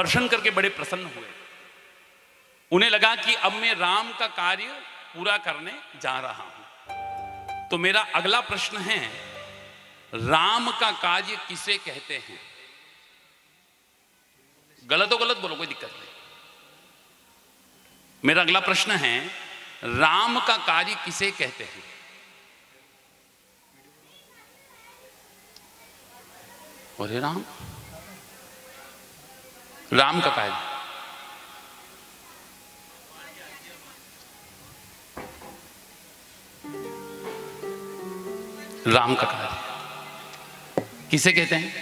दर्शन करके बड़े प्रसन्न हुए। उन्हें लगा कि अब मैं राम का कार्य पूरा करने जा रहा हूं। तो मेरा अगला प्रश्न है, राम का कार्य किसे कहते हैं? गलत हो गलत बोलो, कोई दिक्कत नहीं। मेरा अगला प्रश्न है, राम का कार्य किसे कहते हैं? अरे राम का कार्य, राम का कार्य किसे कहते हैं?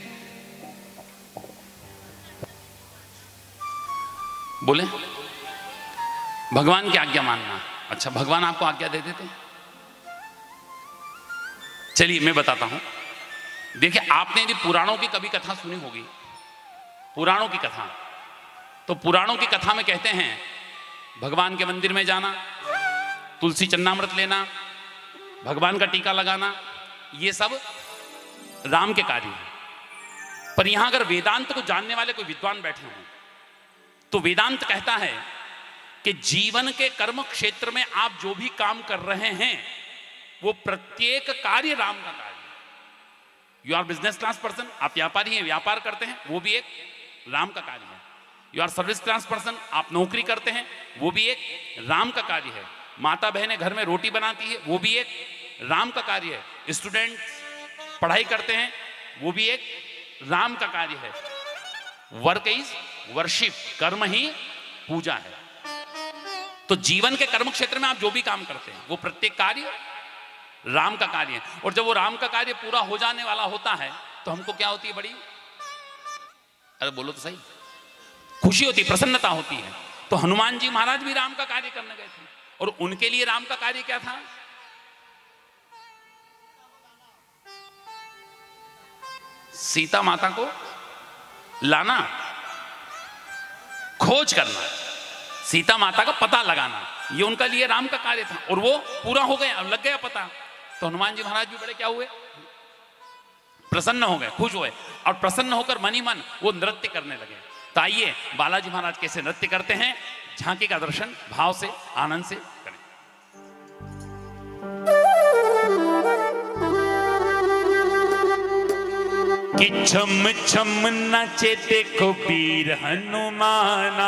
बोले भगवान की आज्ञा मानना। अच्छा, भगवान आपको आज्ञा दे देते हैं? चलिए मैं बताता हूं। देखिए, आपने यदि पुराणों की कभी कथा सुनी होगी, पुराणों की कथा, तो पुराणों की कथा में कहते हैं भगवान के मंदिर में जाना, तुलसी चन्नामृत लेना, भगवान का टीका लगाना, ये सब राम के कार्य हैं। पर यहां अगर वेदांत को जानने वाले कोई विद्वान बैठे हों तो वेदांत कहता है कि जीवन के कर्म क्षेत्र में आप जो भी काम कर रहे हैं वो प्रत्येक कार्य राम का कार्य है। You are business class person, आप व्यापारी हैं, व्यापार करते हैं, वो भी एक राम का कार्य है। You are service class person, आप नौकरी करते हैं, वो भी एक राम का कार्य है। माता बहनें घर में रोटी बनाती है, वो भी एक राम का कार्य है। स्टूडेंट पढ़ाई करते हैं, वो भी एक राम का कार्य है। वर्क इज वर्शिप, कर्म ही पूजा है। तो जीवन के कर्म क्षेत्र में आप जो भी काम करते हैं वो प्रत्येक कार्य राम का कार्य है। और जब वो राम का कार्य पूरा हो जाने वाला होता है तो हमको क्या होती है? बड़ी, अरे बोलो तो सही, खुशी होती, प्रसन्नता होती है। तो हनुमान जी महाराज भी राम का कार्य करने गए थे, और उनके लिए राम का कार्य क्या था? सीता माता को लाना, खोज करना, सीता माता का पता लगाना, ये उनका लिए राम का कार्य था। और वो पूरा हो गया, लग गया पता। तो हनुमान जी महाराज भी बड़े क्या हुए? प्रसन्न हो गए, खुश हुए, और प्रसन्न होकर मन ही मन वो नृत्य करने लगे। तो आइए बालाजी महाराज कैसे नृत्य करते हैं, झांकी का दर्शन भाव से, आनंद से करें। कि छम छम नाचे देखो वीर हनुमाना,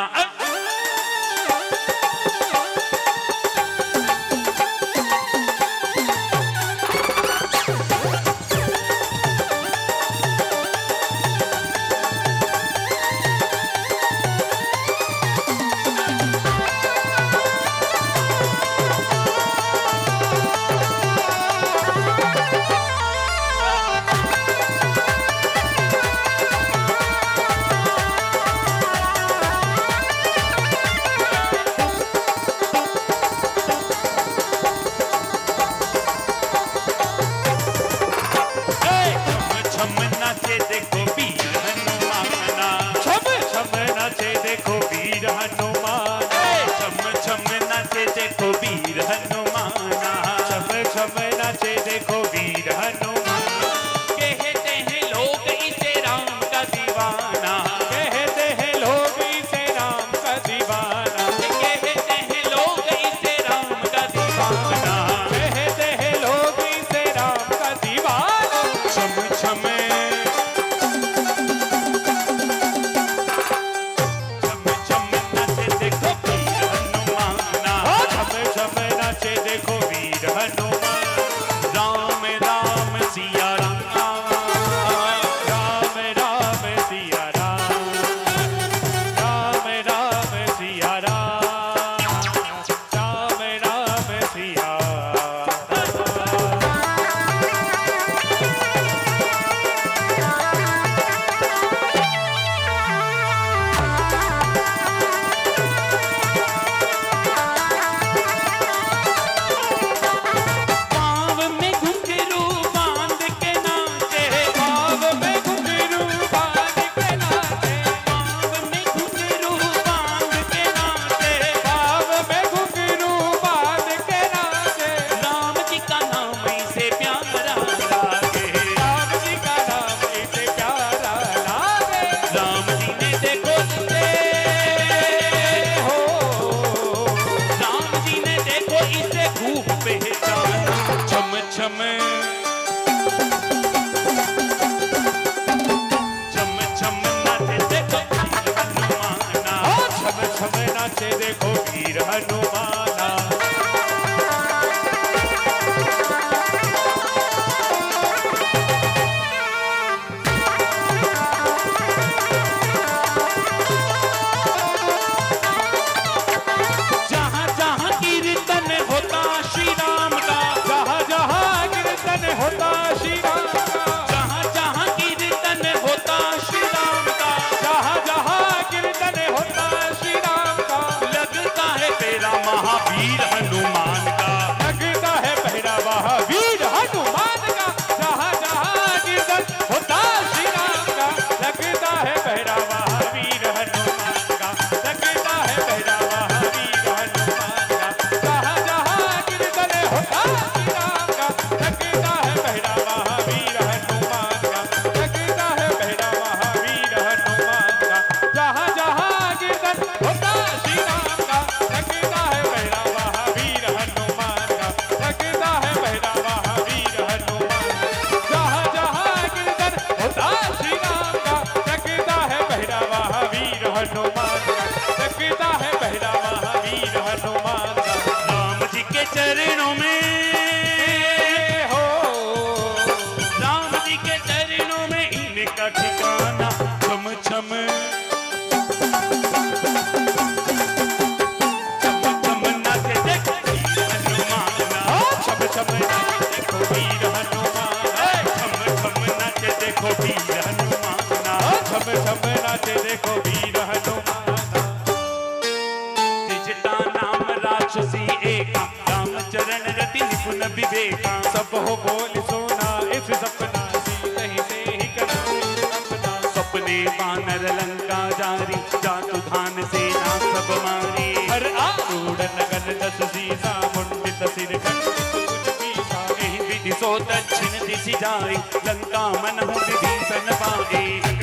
राम विवेका। सब हो बोल सोना इस सपना सीत ही से ही कराए अपना। सपने वानर लंका जारी, जातु धान सेना सब मारी। हर आरूढ़ नगन दस सीसा, मुंडित सिर खंडित कुछ पीसा। एहि विधि सो दक्षिण दिशि जाई, लंका मनहु विभीषण पाए।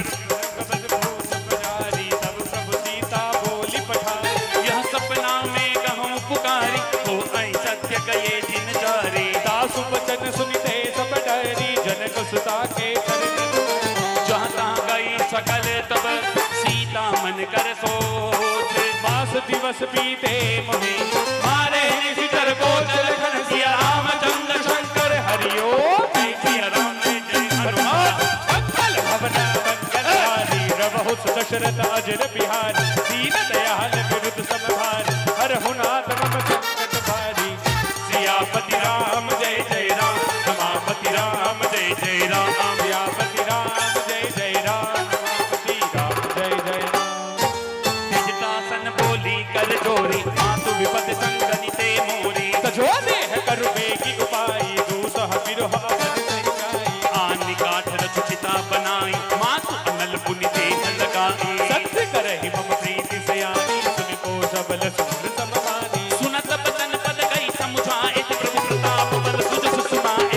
तब प्रभु सीता बोली पठाई, यह सपना में कहूँ पुकारी, हो ऐ सत्य कहे दिन जारी। दासु वचन सुनते सब डरी, जनक सुता के चरण जहाँ तहाँ गई सकल तब, सीता मन कर सोच। मास दिवस बीते मोहे, मारे निशिचर को लखन सिया रामचंद्र शंकर हरिओ। सिया राम जय जय हनुमान। मंगल भवना मंगलहारी, रवहु दशरथ अजर बिहारी। दीन दयाल विरुद्ध समभारी, हरहु नाथ मम संकट भारी। सियापति राम जय जय राम, रमापति राम जय जय राम। सियापति राम जय जय राम, रमापति राम जय जय राम। निजदासन बोली कर जोरी, मातु विपद संगनिते मोरी। सजोने है करु बेगी उपाई, दूसह बिरह अवन नहीं जाई। आनि काठ रचिता बनाई, मातु अनल पुनि देह लगाई। सत्य करहि मम प्रीति सयानी, सुनि को सबल सुन सममानी। सुनत बदन पद गई समुझाए, प्रभु प्रताप बल सुज सुषमाए।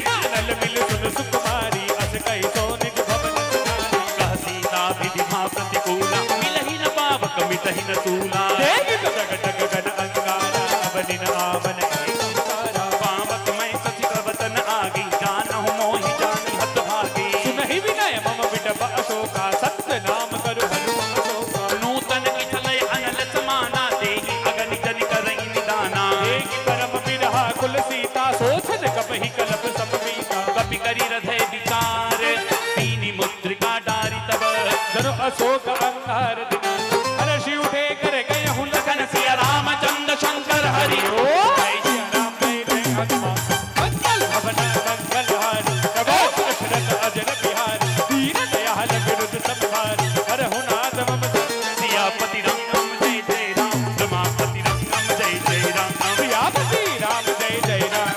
नल मिल सुन सुकुमारी, अस कहि सो निज भवन सुनारी। कह सीता विधि मा प्रतिकूला, मिलहि न पावक मिटहि न तूला। देहि तो जग जग गण अंगारा, अवनिन आवन एक संसारा। पावक मैं सचि प्रवतन आगी, जानहु मोहि जानि हत भागी। सुनहि विनय मम विटप अशोका, सत्य नाम करु हरु मम शोका। नूतन किथलय अनल समाना, देहि अगनि जनि करई निदाना। देहि परम बिरहा कुल सीता, सोचन कपहि कलप समवीता। कपि करि हृदय विचार, दीनि मुद्रिका डारि तब। जनु अशोक अंगार दिना, हर्षि उठे कर गए हूँ लखन सिया रामचंद्र शंकर हरिओ। जय जय राम जय जय हनुमान। मंगल भवन मंगलहारी, प्रभु दशरथ अजर बिहारी। दीन दयाल विरुद्ध समभारी, हरहु नाथ मम संकट। सियापति राम जय जय राम, रमापति राम जय जय राम। सियापति राम जय जय राम,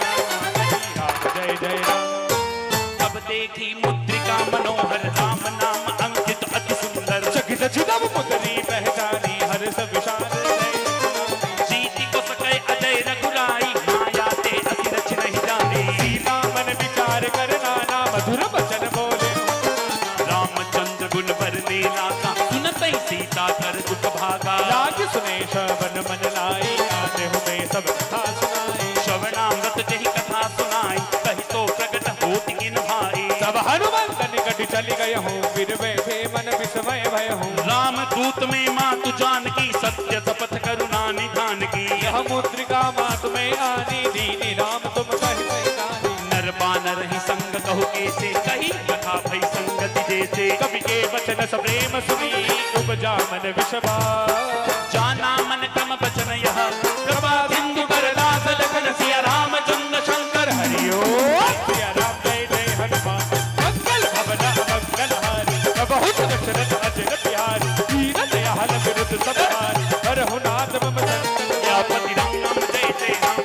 राम जय जय राम। तब देखी मुद्रिका मनोहर, राम नाम अंकित अति सुंदर। चकित चिदम मुदरी पहचानी, हर्ष विशाल जीति को सकै अजय रघुराई, माया ते अति रच नहीं जानी। सीता मन विचार कर नाना, मधुर वचन बोले। रामचंद्र गुण बरने लागा, सुनतै सीता कर दुख भागा। लाग सुने श्रवण मन लाई, आते हुए सब कथा सुनाई। श्रवणामृत जहि कथा सुनाई, कहि तो प्रकट होति इन भाई। सब हनुमंत निकट चली गए हूँ, फिर बैठे मन विस्मय भय हूँ। राम दूत में मातु जानकी, सत्य शपथ करुणा निधान की। यह मुद्रिका मात में आनी, दीनी राम तुम कहि पहचानी। नर बानर ही संग कहु कैसे, कही कथा भई संगति जैसे। कवि के वचन सप्रेम सुनी, उपजा मन विश्वास। जाना मन क्रम बचन यह, कृपा सिंधु कर दास लखन सिया रामचंद्र शंकर हरिओ। सिया राम जय जय हनुमान। मंगल भवन मंगलहारी, बहुत दशरथ अजर बिहारी। दीन दयाल विरुद्ध समभारी, हरहु नाथ मम संकट। सियापति राम जय जय राम,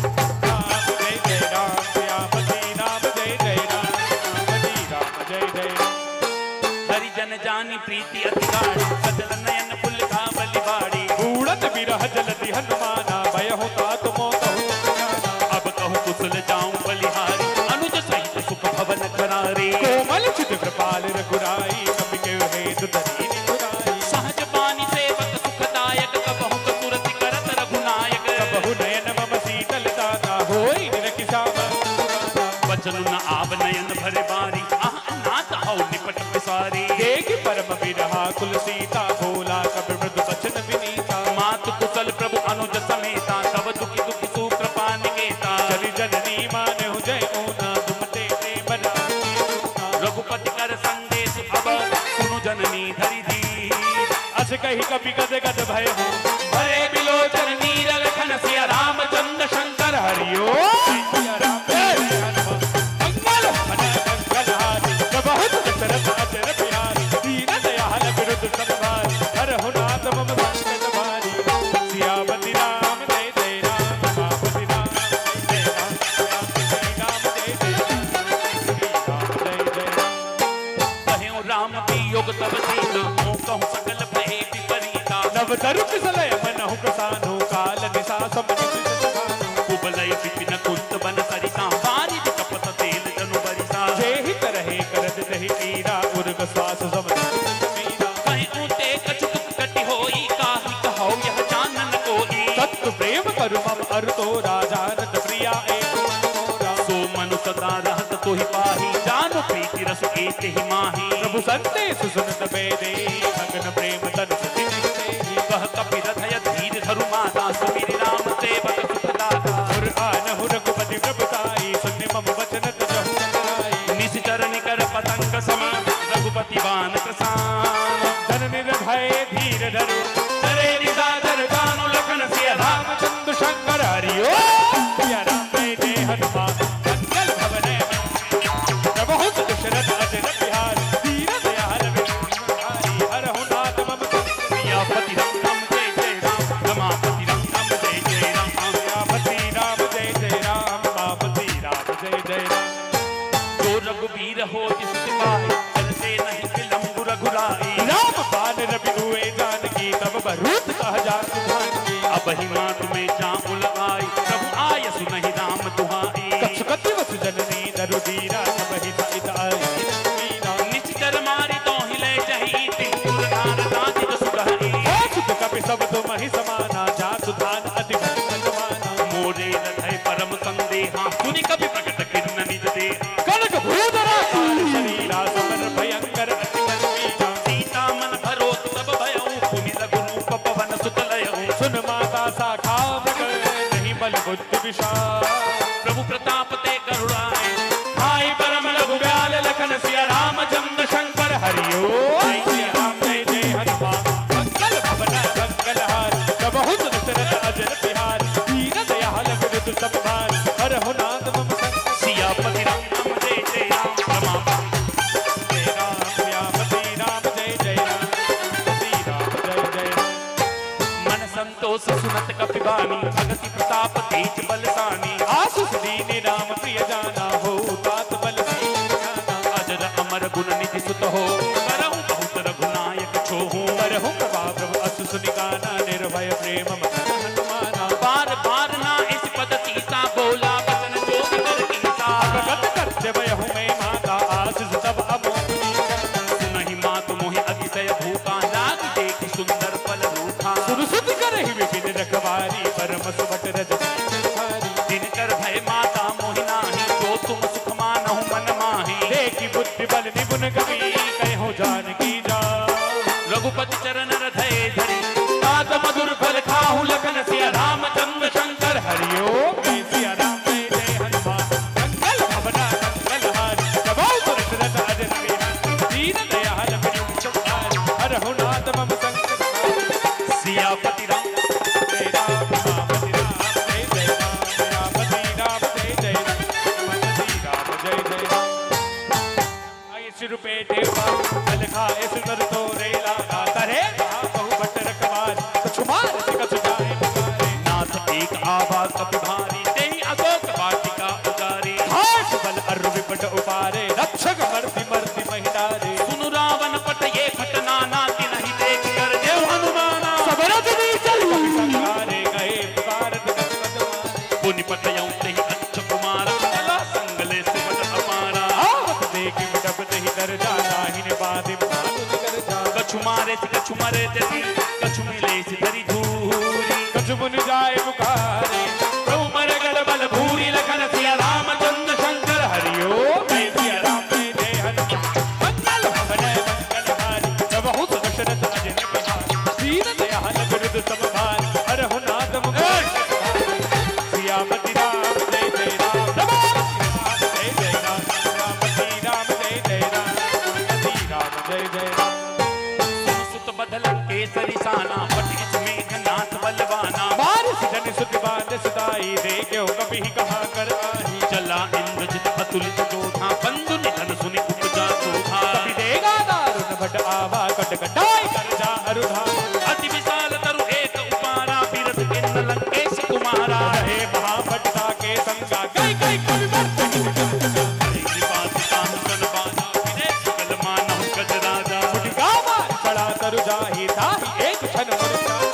राम जय जय राम, सियापति राम जय जय राम, सियापति राम जय जय राम। हरिजन जानी प्रीति अति गाढ़ी, सजल नयन पुलका बलिबाड़ी। उड़त बिरह जलति हनुमाना, भय होता तुमो कहु जाना। अब कहूँ कुशल जाऊं बलिहारी, अनुज सहित सुख भवन करारे। कोमल चित कृपाल रघुराई, कपि के हेतु धरी निधुराई। सहज पानी सेवक सुखदायक, कबहु कसुरति करत रघुनायक। कबहु नयन मम शीतल दाता, होई निरखि श्याम। बचन न आव नयन भरे बारी, आह नाथ हौ निपट पिसारी। देखि परम बिरहा कुल सीता, बोला कपि मृदु बचन विनीता। मातु कुशल प्रभु अनुज समेता, तब दुखी दुखी सुकृपा निकेता। चली जननी मानहु जय ऊना, तुमते प्रेम राम। रघुपति कर संदेश अब, सुनु जननी धरि धीर। अस कही कपि गद गद भय हूँ, भरे बिलोचन नीर लखन सिया रामचंद्र शंकर हरिओ। सिया राम जय जय हनुमान। मंगल भवन मंगलहारी, बहुत दशरथ अजर बिहारी। दीन दयाल विरुद्ध समभारी, तब तरु किसलय मनहु प्रसानो काल निशा समनित कुबलय विपिन कुंत बन सरिता बारिद कपत तेल जनु बरिसा जेहि तरहे करत दहि पीरा उर्ग श्वास समनित मीरा कहीं ऊते कछु कटि होई काहि कहो यह जानन कोई तत्व प्रेम करु मम अरतो राजानंद प्रिया एको मोरा सो मनु सदा रहत तोहि पाही जानो प्रीति रस एते ही माही प्रभु संदेश सुनत बेदे मगन प्रेम तन सति कह कपिरथय धीर धरु माता सुमिरि राम सेवक सुखदाता और आनहु रघुपति प्रभुताई सुनि मम वचन तजहु कराई निश्चर निकर पतंग समान रघुपति बान प्रसान धन निर्भय धीर धरु चरे निदाधर जानु लखन सिया राम रामचंद्र शंकर हरिओ सिया राम जय हनुमान मंगल भवन बहुत दशरथ अजर बिहार धीर दयाल बिहारी हरहु नाथ मम सियापति राम जय जय राम रमापति राम जय जय राम सियापति राम जय जय राम रमापति राम जय जय राम जो रघुवीर हो जिस सिपाही चलते नहीं विलंब रघुराई राम बाण रवि हुए जानकी तब बहुत कह जान की अब ही मात में जाऊल आई प्रभु आय सुनहि राम दुहाई कछुकति वसु जननी दरुदीरा तब ही सहित आई मीरा निश्चर मारी तो हिले जही तिंकुर नार नाजित सुगहरी सुत कपि सब तुम ही समाना जातु धान अति भगवाना मोरे हृदय परम संदेहा सुनि कभी प्रकट किरण निज दे कनक भूधरा काल शरीरा समर भयंकर अति बलवीरा सीता मन भरो सब भयउ पुनि लघु रूप पवन सुत लयउ सुन माता शाखा प्रकट नहीं बल बुद्धि विशाल प्रभु प्रताप ते गरुड़ाए भाई परम लघु व्याल लखन सिया रामचंद्र शंकर हरिओ जय सिया राम जय जय हनुमान मंगल भवन मंगल हार बहुत दशरथ अजर बिहार दीन दयाल विरुद्ध सब भार हरहु नाथ मम संग सियापति राम जय जय राम रमापति जय राम सियापति राम जय जय राम श्री राम जय जय राम मन संतोष सुनत कपिबानी भगति प्रताप तेज बलसानी आसुस दीन राम प्रिय जाना हो तात बल जाना अजर अमर गुण निधि सुत हो करहु बहुत रघुनायक छोहु करहु प्रभा प्रभु असुस निगाना निर्भय प्रेम मगन हनुमाना बार बार ना इस पद सीता बोला वचन जो कर कीसा प्रगट करते भयहु मैं माता आशीष तब अमोघ सुनहि मात मोहि अतिशय भूखा लाग देखि सुंदर फल रूखा सुरसुत करहि विपिन रखवारी परम सुबट रज दिनकर भय माता मोहि नाही जो तुम सुख मानहु मन माही देखी बुद्धि बल निपुण कवि कहो जानकी जा रघुपति चरण हृदय धरि तात मधुर फल खाहु लखन सिया रामचंद्र शंकर हरिओ जय सिया राम जय जय हनुमान मंगल भवन मंगल हारी प्रभु दशरथ अजर बिहारी दीन दयाल विनुत संहारी हरहु नाथ मम संकट सियापति राम जय राम रामपति राम जय जय राम रामपति राम जय जय रामपति राम जय जय राम आई सिर पे देवा कल खाए सुंदर तो रेला करे बहु भट्ट रखवार कछु मार कछु जाए पुकारे नाथ एक आवाज कपि भारी तेहि अशोक वाटिका उजारी हाथ बल अरु विपट उपारे रक्षक मर्ति मर्ति महिलारे सुनु रावण पट ये घटना नाति नहीं देख कर देव हनुमाना सबरत नीचल कवि संगारे गए पुकारत गजमारे पुनि पटयौ तेहि अच्छ कुमार चला संगले सिमट अपारा आवत देखि विटप तहि दर जाना हिन बाधि मानुष कर जा कछु मारे कछु मरे तेति कछु मिले से धरि धूरी कछु मुनि जाए पुकारे प्रभु मर गल बल भूरी लखन सिया रामचंद्र शंकर हरिओ जय सिया राम जय जय हनुमान मंगल भवन मंगल हारी प्रभु दशरथ अजर बिहारी दीन दयाल विरुद्ध सब भार हरहु नाथ मम सियापति राम जय जय राम रमापति राम जय जय राम रामपति राम जय जय राम श्री राम जय जय राम सुत बदल केसरी साना पट इसमें नाथ बलवाना बारिश जन सुत बांध सुताई देखो कभी कहा कर आही चला इंद्रजित अतुलित जोधा बंधु निधन सुनि उपजा शोभा कभी देगा दारुण भट आवा कट कटाई कर जा अरुधा अति विशाल तरु एक उपारा बिरथ किन्न लंकेश कुमारा रहे महाभट्टा के संगा कई कई कवि मरते कृपा सितान सन बाजा विदेश सकल मानव गज राजा फुटका मार पड़ा तरु जाही ताही एक क्षण मुर्चा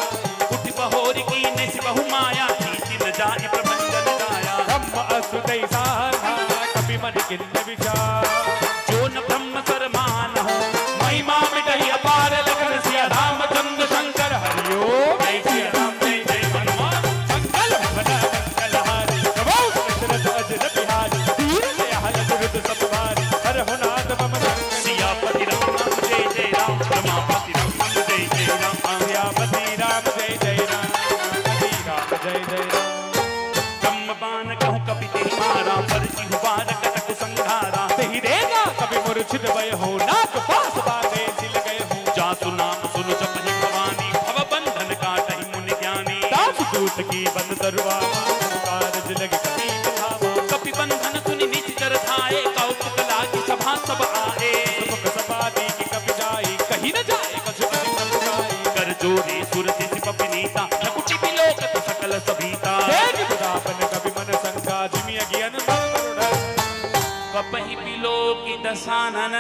गए हो, नाग पास बातें सिल गए हो। जासु नाम सुन जपहि भवानी, भव बंधन काटहि मुनि ज्ञानी। दास दूत की बंद दरबार, कारज लग कपि बिठावा। कपि बंधन सुनि निज कर धाये, कौतुक लागी सभा सब आए। सुमुख सपाटी की कपि जाई, कहीं न जाए कछु अति समुदाई। कर जोरे सुरति सिपपि नीता, नकुटि बिलोकत सकल सभीता। देख बुढ़ापन कपि मन शंका, जिमि अज्ञान मन करुण। कपहि बिलोकि दशानन,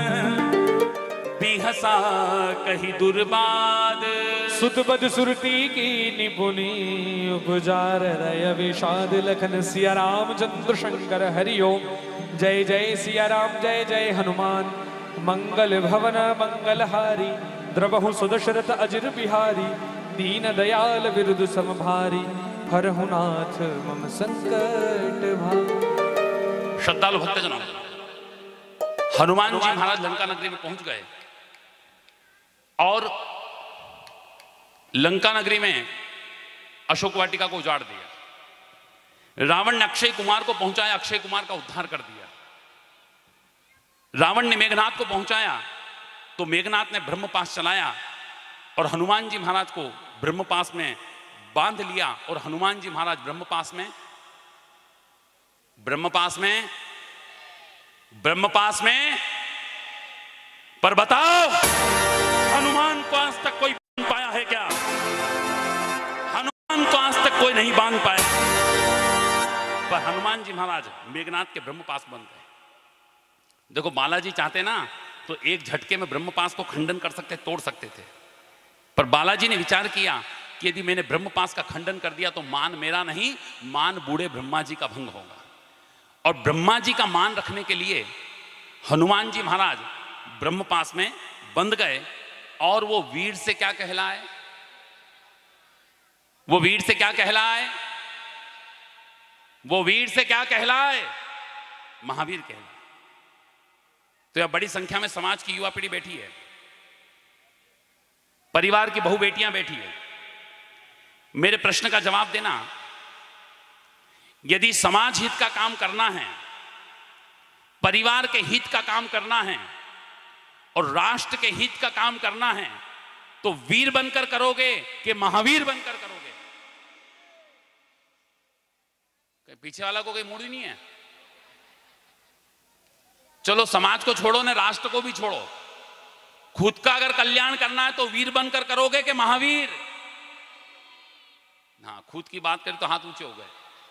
बिहसा कहि दुर्बाद। सुत बद सुरती की निपुणी, उपजार रय विषाद। लखन सिया राम चंद्र शंकर हरिओम। जय जय सिया राम, जय जय हनुमान। मंगल भवन मंगलहारी, द्रवहु सुदशरथ अजिर बिहारी। दीन दयाल विरुद्ध समभारी, हरहु नाथ मम संकट भारी। श्रद्धालु भक्तजनों, हनुमान जी महाराज लंका नगरी में पहुंच गए और लंका नगरी में अशोक वाटिका को उजाड़ दिया। रावण ने अक्षय कुमार को पहुंचाया, अक्षय कुमार का उद्धार कर दिया। रावण ने मेघनाथ को पहुंचाया तो मेघनाथ ने ब्रह्मपाश चलाया और हनुमान जी महाराज को ब्रह्मपाश में बांध लिया। और हनुमान जी महाराज ब्रह्मपाश में पर बताओ, हनुमान को आज तक कोई बांध पाया है क्या? हनुमान को आज तक कोई नहीं बांध पाया। पर हनुमान जी महाराज मेघनाथ के ब्रह्मपाश बन गए। देखो, बालाजी चाहते ना तो एक झटके में ब्रह्मपाश को खंडन कर सकते, तोड़ सकते थे। पर बालाजी ने विचार किया कि यदि मैंने ब्रह्मपाश का खंडन कर दिया तो मान मेरा नहीं, मान बूढ़े ब्रह्मा जी का भंग होगा। और ब्रह्मा जी का मान रखने के लिए हनुमान जी महाराज ब्रह्मपाश में बंध गए। और वो वीर से क्या कहलाए? वो वीर से क्या कहलाए? वो वीर से क्या कहलाए? महावीर कहलाए। तो यह बड़ी संख्या में समाज की युवा पीढ़ी बैठी है, परिवार की बहु बेटियां बैठी है। मेरे प्रश्न का जवाब देना, यदि समाज हित का काम करना है, परिवार के हित का काम करना है और राष्ट्र के हित का काम करना है तो वीर बनकर करोगे कि महावीर बनकर करोगे? पीछे वाला को कोई मूड ही नहीं है। चलो, समाज को छोड़ो ना, राष्ट्र को भी छोड़ो। खुद का अगर कल्याण करना है तो वीर बनकर करोगे कि महावीर? हाँ, खुद की बात करें तो हाथ ऊंचे हो गए।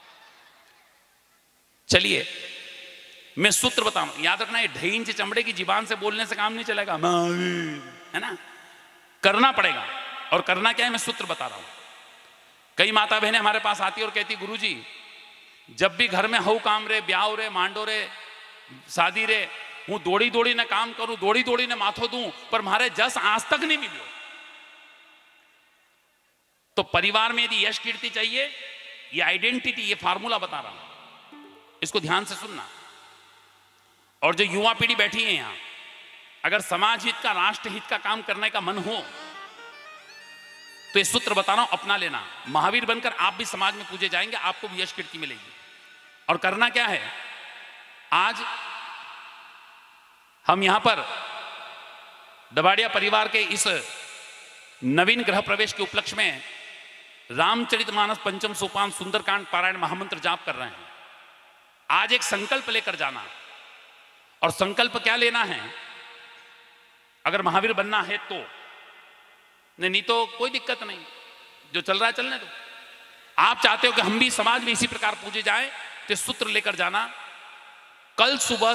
चलिए, मैं सूत्र बताऊं, याद रखना, ये ढेइन से चमड़े की जीवान से बोलने से काम नहीं चलेगा। महावीर, है ना, करना पड़ेगा। और करना क्या है, मैं सूत्र बता रहा हूं। कई माता बहनें हमारे पास आती और कहती, गुरुजी, जब भी घर में हऊ काम रे, ब्याह रे, मांडो रे, शादी रे, हूँ दौड़ी दौड़ी ने काम करूं, दौड़ी दौड़ी ने माथो दूं, पर मारे जस आज तक नहीं मिलो। तो परिवार में यदि यश कीर्ति चाहिए, ये आइडेंटिटी, ये फार्मूला बता रहा हूं, इसको ध्यान से सुनना। और जो युवा पीढ़ी बैठी है यहां, अगर समाज हित का, राष्ट्र हित का काम करने का मन हो तो ये सूत्र बता रहा हूं, अपना लेना। महावीर बनकर आप भी समाज में पूजे जाएंगे, आपको भी यश कीर्ति मिलेगी। और करना क्या है, आज हम यहां पर दबाड़िया परिवार के इस नवीन ग्रह प्रवेश के उपलक्ष्य में रामचरितमानस पंचम सोपान सुंदरकांड पारायण महामंत्र जाप कर रहे हैं। आज एक संकल्प लेकर जाना, और संकल्प क्या लेना है, अगर महावीर बनना है तो नहीं तो कोई दिक्कत नहीं, जो चल रहा है चलने दो। आप चाहते हो कि हम भी समाज में इसी प्रकार पूजे जाएं, तो सूत्र लेकर जाना। कल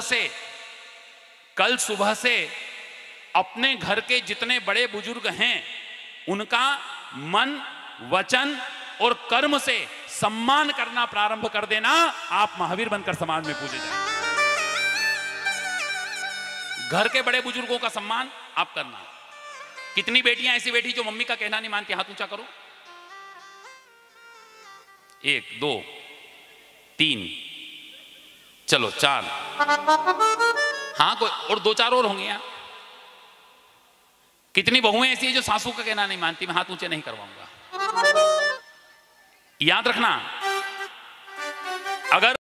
सुबह से अपने घर के जितने बड़े बुजुर्ग हैं उनका मन, वचन और कर्म से सम्मान करना प्रारंभ कर देना। आप महावीर बनकर समाज में पूजे जाएं। घर के बड़े बुजुर्गों का सम्मान आप करना। कितनी बेटियां ऐसी बैठी जो मम्मी का कहना नहीं मानती? हाथ ऊंचा करो। 1 2 3, चलो 4, हाँ, कोई और 2-4 और होंगे यहाँ। कितनी बहुएं ऐसी है जो सासू का कहना नहीं मानती? मैं हाथ ऊंचे नहीं करवाऊंगा। याद रखना, अगर